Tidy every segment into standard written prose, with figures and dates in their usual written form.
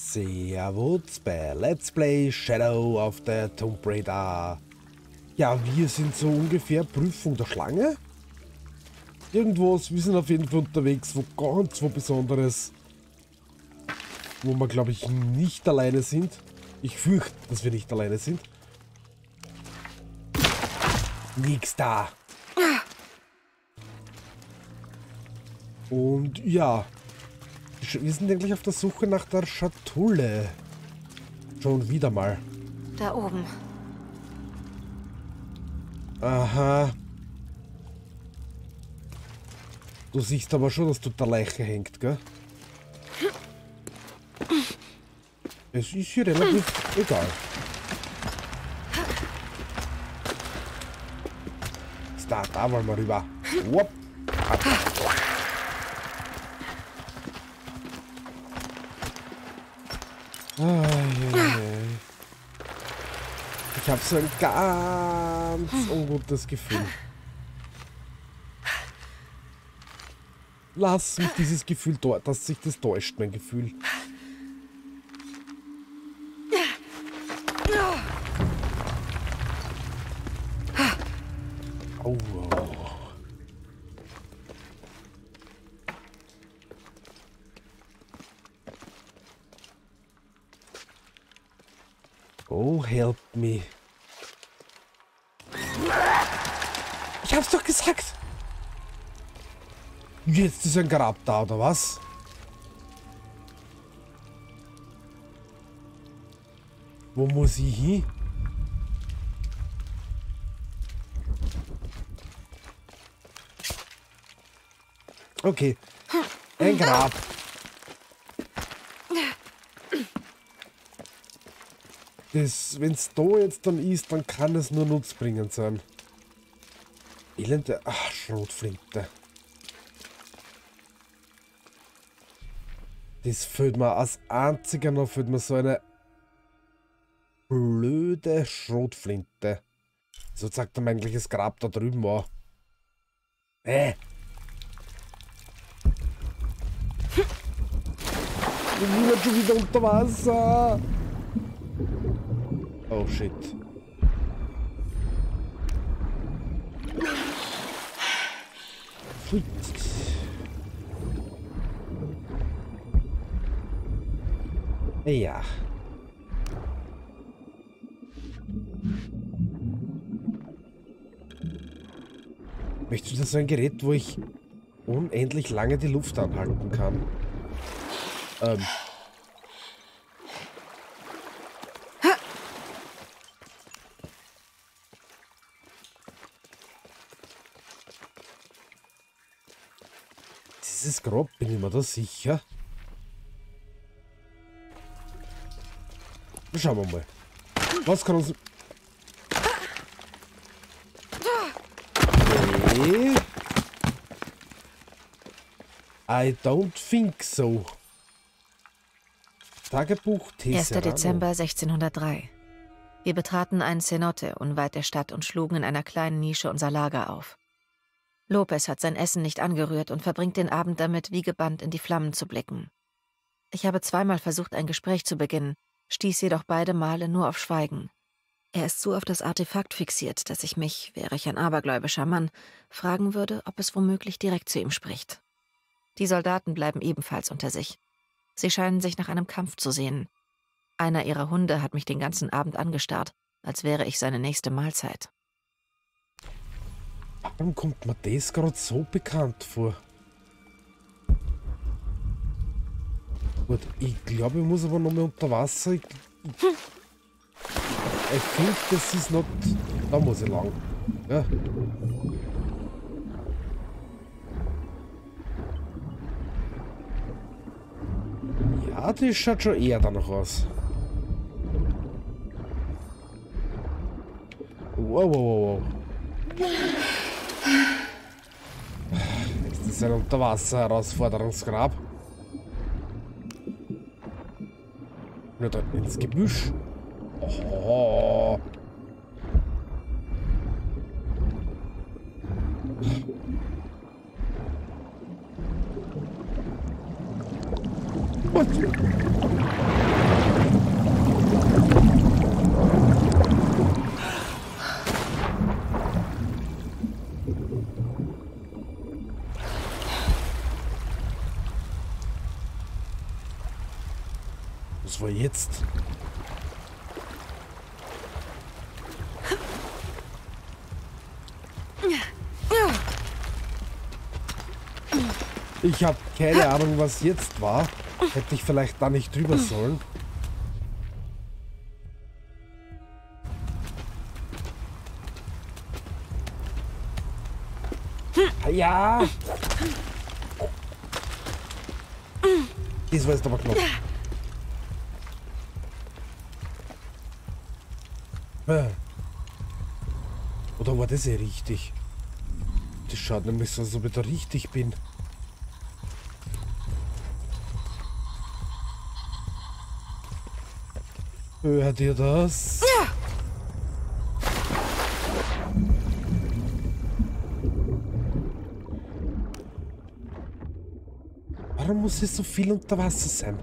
Servus bei Let's Play Shadow of the Tomb Raider. Ja, wir sind so ungefähr Prüfung der Schlange. Irgendwas, wir sind auf jeden Fall unterwegs, wo ganz was Besonderes. Wo wir, glaube ich, nicht alleine sind. Ich fürchte, dass wir nicht alleine sind. Nix da. Und ja, wir sind eigentlich auf der Suche nach der Schatulle. Schon wieder mal. Da oben. Aha. Du siehst aber schon, dass du der Leiche hängt, gell? Es ist hier relativ egal. Da wollen wir rüber. Whoop. Ich habe so ein ganz ungutes Gefühl. Lass mich dieses Gefühl dort, dass sich das täuscht, mein Gefühl. Oh, oh. Oh, help me. Ich hab's doch gesagt. Jetzt ist ein Grab da, oder was? Wo muss ich hin? Okay. Ein Grab. Wenn es da jetzt dann ist, dann kann es nur nutzbringend sein. Elende. Ach, Schrotflinte. Das fehlt mir als einziger noch, fehlt mir so eine blöde Schrotflinte. So zeigt er mir eigentlich das Grab da drüben war. Wir sind schon wieder unter Wasser. Oh shit. Shit. Ja. Möchtest du das so ein Gerät, wo ich unendlich lange die Luft anhalten kann? Dieses Grab, bin ich mir da sicher? Schauen wir mal. Was kann uns... Okay. I don't think so. Tagebuch Tesserano. 1. Dezember 1603. Wir betraten ein Cenote unweit der Stadt und schlugen in einer kleinen Nische unser Lager auf. Lopez hat sein Essen nicht angerührt und verbringt den Abend damit, wie gebannt in die Flammen zu blicken. Ich habe zweimal versucht, ein Gespräch zu beginnen, stieß jedoch beide Male nur auf Schweigen. Er ist so auf das Artefakt fixiert, dass ich mich, wäre ich ein abergläubischer Mann, fragen würde, ob es womöglich direkt zu ihm spricht. Die Soldaten bleiben ebenfalls unter sich. Sie scheinen sich nach einem Kampf zu sehnen. Einer ihrer Hunde hat mich den ganzen Abend angestarrt, als wäre ich seine nächste Mahlzeit. Warum kommt mir das gerade so bekannt vor? Gut, ich glaube, ich muss aber noch mal unter Wasser. Ich finde, das ist noch... Da muss ich lang. Ja. Ja, das schaut schon eher danach aus. Wow, wow, wow, wow. Ist das ein Unterwasser-Herausforderungsgrab? Nur da ins Gebüsch. Oh. Was? Was war jetzt? Ich habe keine Ahnung, was jetzt war. Hätte ich vielleicht da nicht drüber sollen. Ja! Das war jetzt aber knapp. Oder war das eh richtig? Das schaut nämlich so, als ob ich da richtig bin. Hört ihr das? Warum muss hier so viel unter Wasser sein?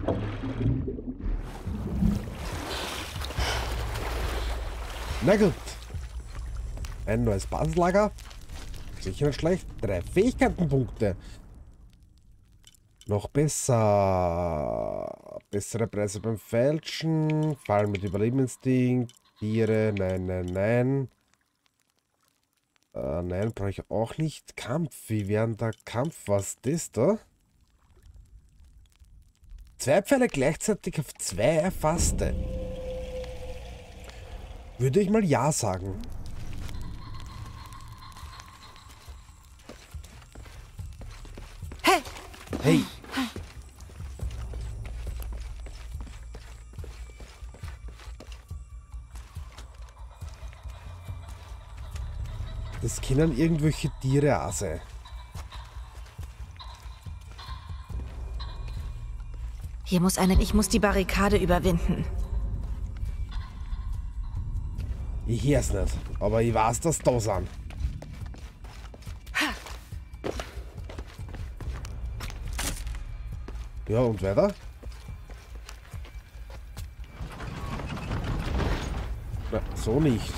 Na gut. Ein neues Basislager. Sicher nicht schlecht. 3 Fähigkeitenpunkte. Noch besser. Bessere Preise beim Fälschen. Fallen mit Überlebensinstinkt. Tiere. Nein, nein, nein. Nein, brauche ich auch nicht. Kampf. Wie wäre der Kampf? Was ist das da? 2 Pfeile gleichzeitig auf 2 erfasste. Würde ich mal ja sagen. Hey! Hey! Das können irgendwelche Tiere auch sein. Hier muss ich muss die Barrikade überwinden. Ich hör's nicht, aber ich weiß, dass da sind. Ja, und weiter? Na, so nicht.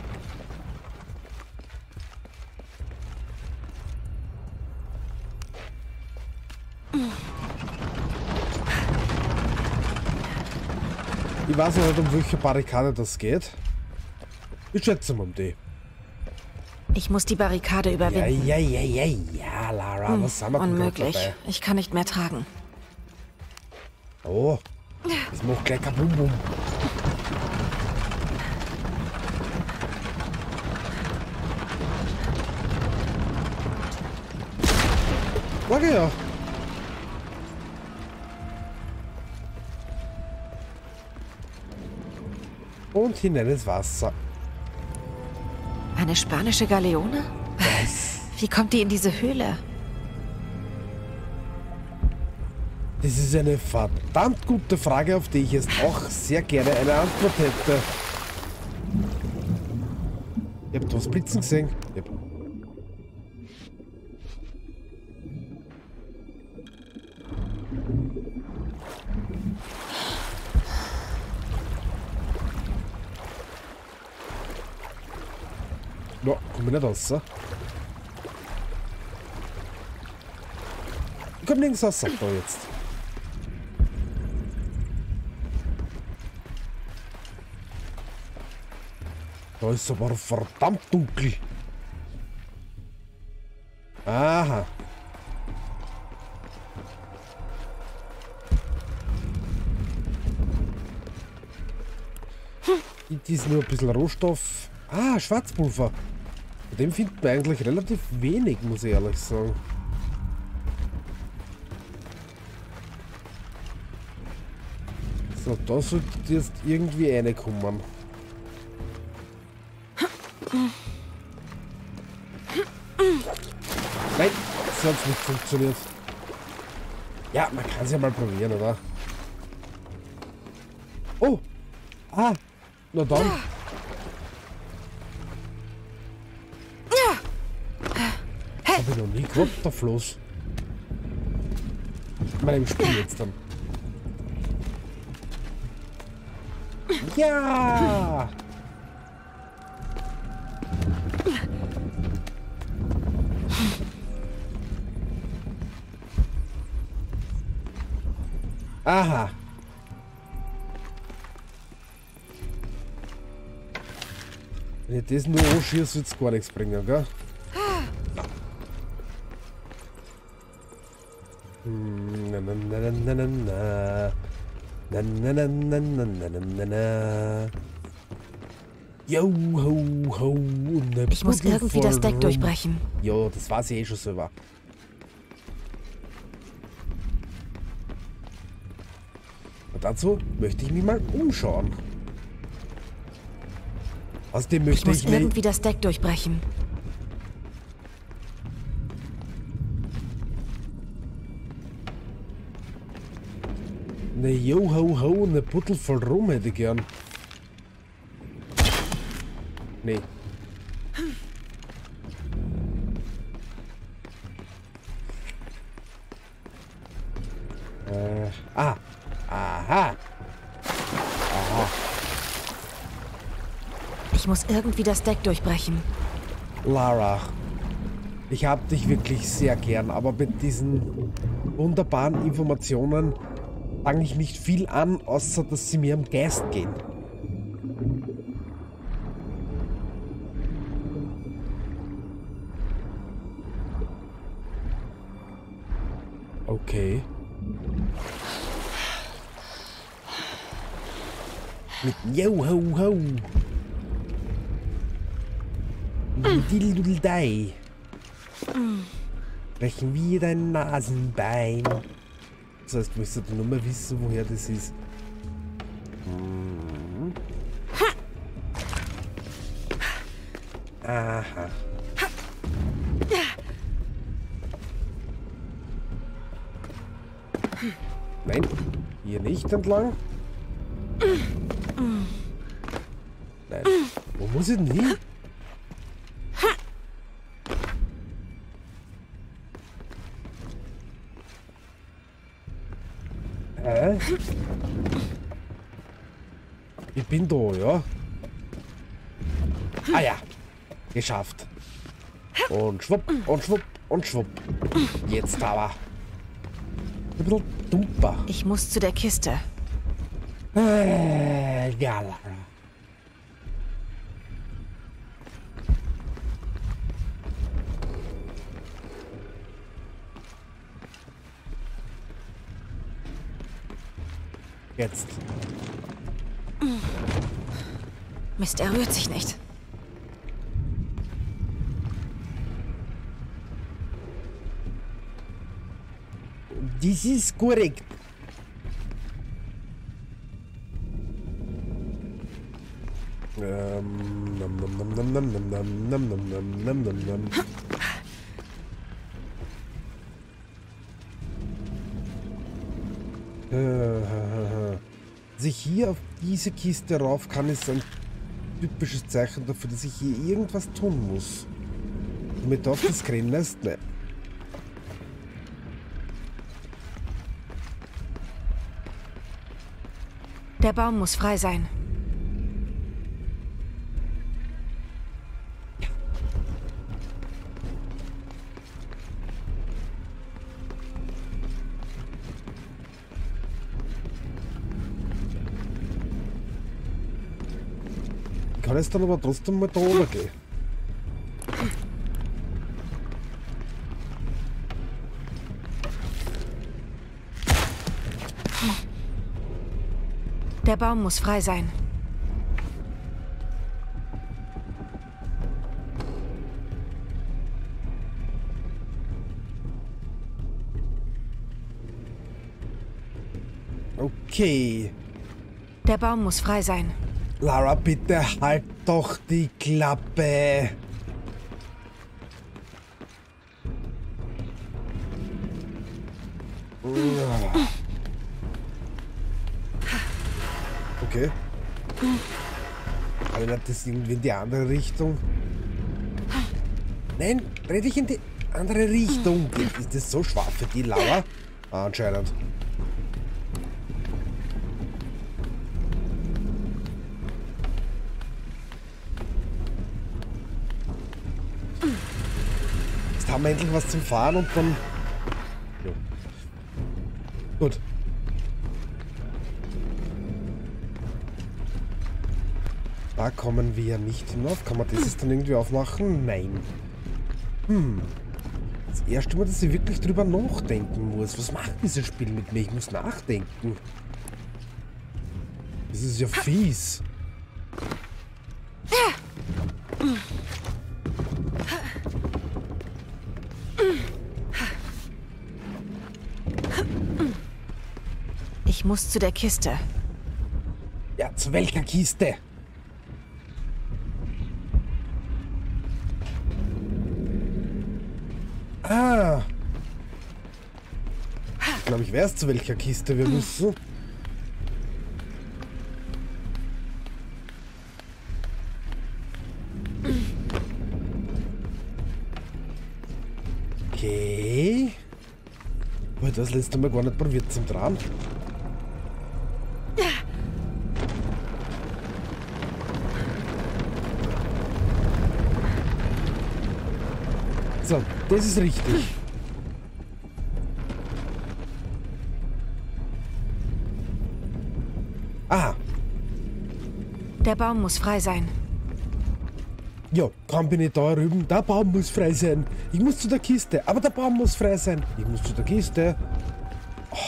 Ich weiß noch nicht, um welche Barrikade das geht. Ich schätze mal um die. Ich muss die Barrikade überwinden. Ja, Lara, was haben wir denn Unmöglich. dabei? Ich kann nicht mehr tragen. Oh, das macht gleich kabum bum. Warte ja. Und hinein ins Wasser. Eine spanische Galeone? Was? Wie kommt die in diese Höhle? Das ist eine verdammt gute Frage, auf die ich jetzt auch sehr gerne eine Antwort hätte. Ihr habt was blitzen gesehen? Yep. No, komm ich nicht raus. Ich komm nirgends raus, sagt er jetzt. Da ist aber verdammt dunkel. Aha. Das ist nur ein bisschen Rohstoff. Ah, Schwarzpulver. Von dem findet man eigentlich relativ wenig, muss ich ehrlich sagen. So, da sollte jetzt irgendwie reinkommen. Nein, das hat nicht funktioniert. Ja, man kann es ja mal probieren, oder? Oh! Ah! Na dann. Hab ich noch nie gehabt, der Floß. Ich meine, im Spiel jetzt dann. Ja! Aha. Wenn ich das nur anschieße, wird es gar nichts bringen, gell? Na, na, na, na, na, na. Na, na, na, na, na, na, na, na. Yo, ho, ho. Ich muss irgendwie das Deck durchbrechen. Jo, das weiß ich eh schon selber. Und dazu möchte ich mich mal umschauen. Außerdem möchte Ich muss irgendwie das Deck durchbrechen. Ne Yo ho ho, ne Puttel voll rum hätte ich gern. Nee. Aha. Aha. Ich muss irgendwie das Deck durchbrechen. Lara, ich hab dich wirklich sehr gern, aber mit diesen wunderbaren Informationen fange ich nicht viel an, außer dass sie mir am Geist gehen. Okay. Mit Yo ho ho. Dildudildei. Brechen wir dein Nasenbein. Das heißt, du müsstest nur mal wissen, woher das ist. Aha. Nein, hier nicht entlang. Nein. Wo muss ich denn hin? Ich bin da, ja. Ah ja. Geschafft. Und schwupp, und schwupp, und schwupp. Jetzt aber. Ein bisschen dumper. Ich muss zu der Kiste. Ja. Jetzt. Mist, er rührt sich nicht. Das ist korrekt. Sich hier auf diese Kiste rauf kann, ist ein typisches Zeichen dafür, dass ich hier irgendwas tun muss. Damit auf das Screen lässt, ne. Der Baum muss frei sein. Ich kann jetzt dann aber trotzdem mal da oben gehen. Der Baum muss frei sein. Okay. Der Baum muss frei sein. Lara, bitte halt doch die Klappe. Okay. Aber nicht das irgendwie in die andere Richtung. Nein, dreh dich in die andere Richtung. Ist das so schwach für die, Lara? Ah, anscheinend. Jetzt haben wir endlich was zum Fahren und dann... Jo. Gut. Da kommen wir ja nicht hinauf. Kann man das jetzt dann irgendwie aufmachen? Nein. Das erste Mal, dass ich wirklich drüber nachdenken muss. Was macht dieses Spiel mit mir? Ich muss nachdenken. Das ist ja fies. Ich muss zu der Kiste. Ja, zu welcher Kiste? Ah. Ich glaube, ich weiß, zu welcher Kiste wir müssen. Okay. Weil das letzte Mal gar nicht probiert zum Dran. So, das ist richtig. Aha. Der Baum muss frei sein. Ja, kann bin ich da rüben. Der Baum muss frei sein. Ich muss zu der Kiste. Aber der Baum muss frei sein. Ich muss zu der Kiste. Oh.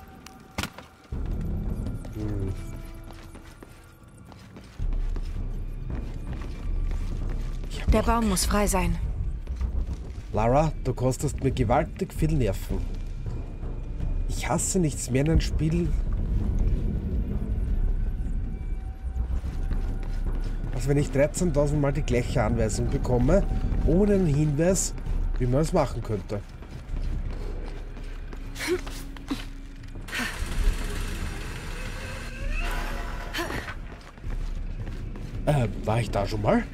Der Baum muss frei sein. Lara, du kostest mir gewaltig viel Nerven. Ich hasse nichts mehr in einem Spiel, als wenn ich 13.000 Mal die gleiche Anweisung bekomme, ohne einen Hinweis, wie man es machen könnte. War ich da schon mal?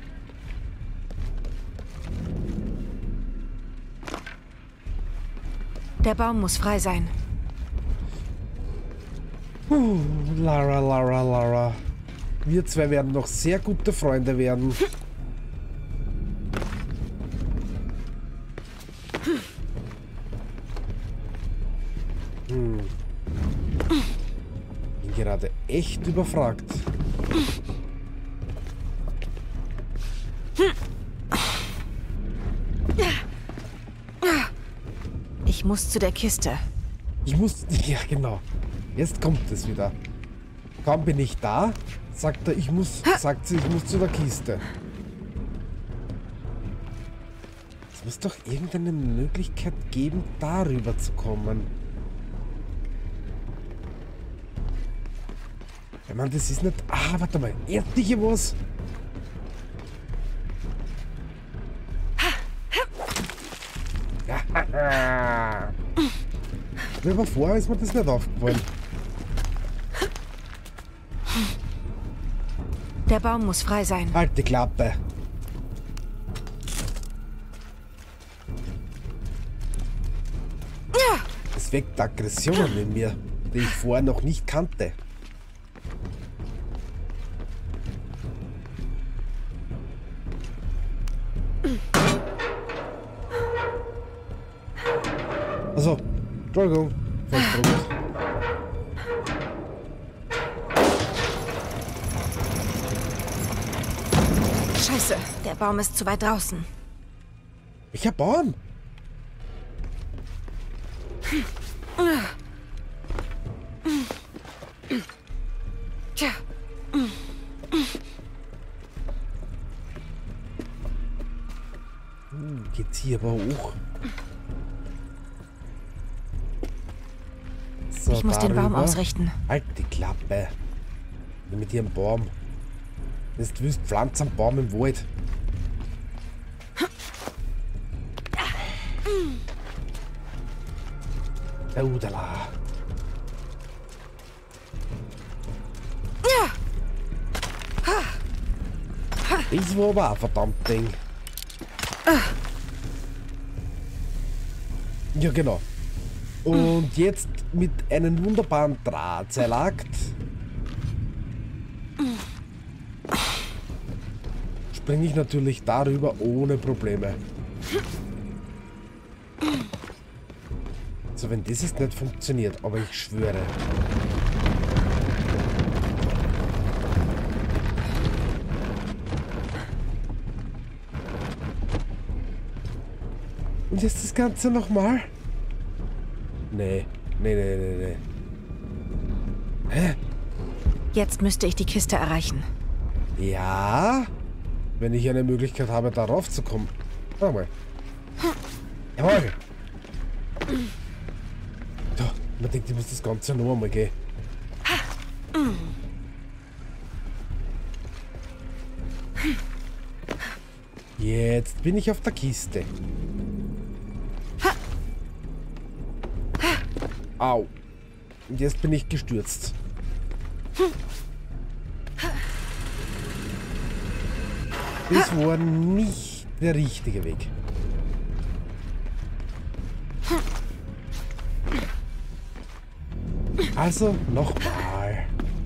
Der Baum muss frei sein. Lara, Lara, Lara. Wir zwei werden noch sehr gute Freunde werden. Bin gerade echt überfragt. Ich muss zu der Kiste. Ich muss... Ja, genau. Jetzt kommt es wieder. Kaum bin ich da, sagt er, ich muss... Sagt sie, ich muss zu der Kiste. Es muss doch irgendeine Möglichkeit geben, darüber zu kommen. Ich meine, das ist nicht... Ah, warte mal. Etliche was? Aber vorher ist mir das nicht aufgefallen. Der Baum muss frei sein. Halt die Klappe. Es weckt Aggressionen in mir, die ich vorher noch nicht kannte. Also, Entschuldigung. Scheiße, der Baum ist zu weit draußen. Welcher Baum? Tja. Geht's hier aber hoch? So, Ich muss den Baum ausrichten. Halt die Klappe. Mit ihrem Baum. Wenn du willst, pflanz einen Baum im Wald. Udala. Das war aber auch verdammt Ding. Ja, genau. Und jetzt mit einem wunderbaren Drahtseilakt springe ich natürlich darüber ohne Probleme. So, wenn das jetzt nicht funktioniert, aber ich schwöre. Und jetzt das Ganze nochmal? Nee. Nee. Hä? Jetzt müsste ich die Kiste erreichen. Ja? Wenn ich eine Möglichkeit habe, darauf zu kommen. Warte mal. Jawohl. So, man denkt, ich muss das Ganze noch einmal gehen. Jetzt bin ich auf der Kiste. Au. Und jetzt bin ich gestürzt. Das war nicht der richtige Weg. Also nochmal.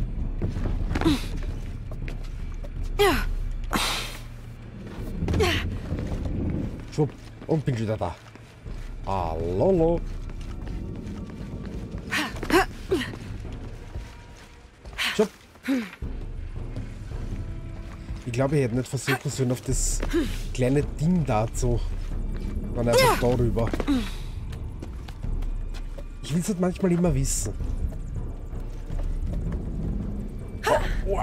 Schwupp. Und bin wieder da. Hallo. Schwupp. Ich glaube, ich hätte nicht versuchen sollen, auf das kleine Ding da zu. Dann einfach darüber. Ich will es halt manchmal immer wissen. Oh.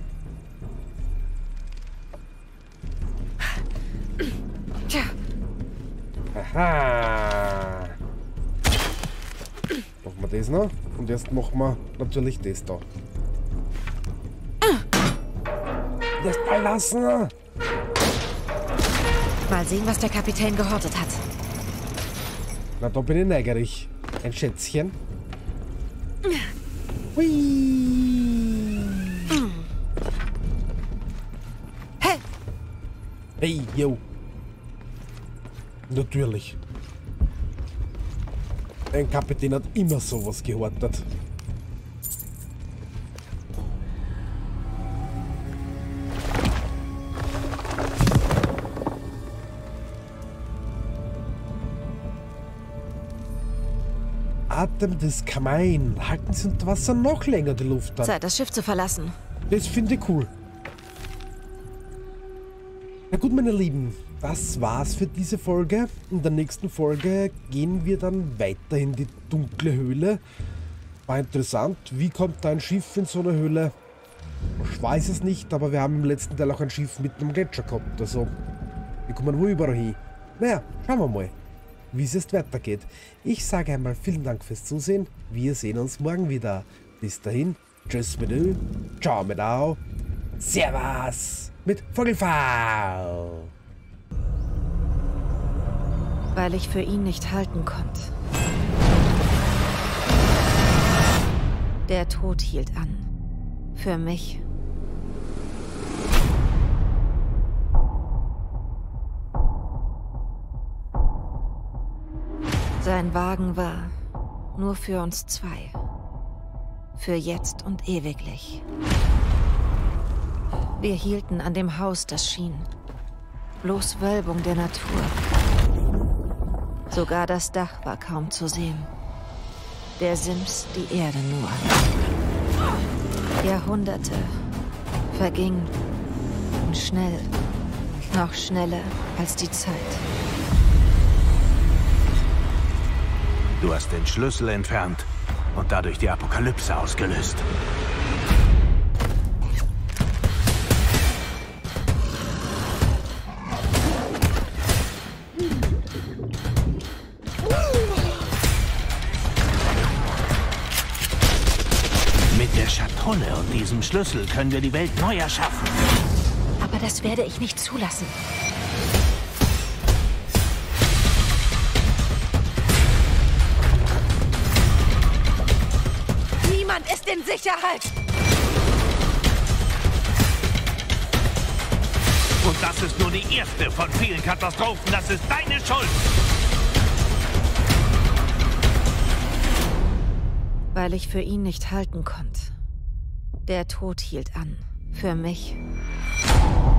Aha. Machen wir das noch. Und jetzt machen wir natürlich das da. Das Ball lassen. Mal sehen, was der Kapitän gehortet hat. Na, da bin ich neugierig. Ein Schätzchen. Hui. Hey, yo. Natürlich. Ein Kapitän hat immer sowas gehortet. Atem des Kamein. Halten Sie unter Wasser noch länger die Luft an. Zeit, das Schiff zu verlassen. Das finde ich cool. Na gut, meine Lieben, das war's für diese Folge. In der nächsten Folge gehen wir dann weiter in die dunkle Höhle. War interessant. Wie kommt da ein Schiff in so eine Höhle? Ich weiß es nicht, aber wir haben im letzten Teil auch ein Schiff mit einem Gletscher gehabt. Also, wir kommen wohl überall hin. Naja, schauen wir mal, wie es jetzt weitergeht. Ich sage einmal vielen Dank fürs Zusehen. Wir sehen uns morgen wieder. Bis dahin, tschüss mit Ö, ciao mit Au, servus mit Vogelfau. Weil ich für ihn nicht halten konnte. Der Tod hielt an. Für mich. Sein Wagen war nur für uns zwei. Für jetzt und ewiglich. Wir hielten an dem Haus, das schien. Bloß Wölbung der Natur. Sogar das Dach war kaum zu sehen. Der Sims die Erde nur. Jahrhunderte vergingen schnell, noch schneller als die Zeit. Du hast den Schlüssel entfernt und dadurch die Apokalypse ausgelöst. Mit der Schatulle und diesem Schlüssel können wir die Welt neu erschaffen. Aber das werde ich nicht zulassen. Niemand ist in Sicherheit! Und das ist nur die erste von vielen Katastrophen. Das ist deine Schuld. Weil ich für ihn nicht halten konnte. Der Tod hielt an. Für mich.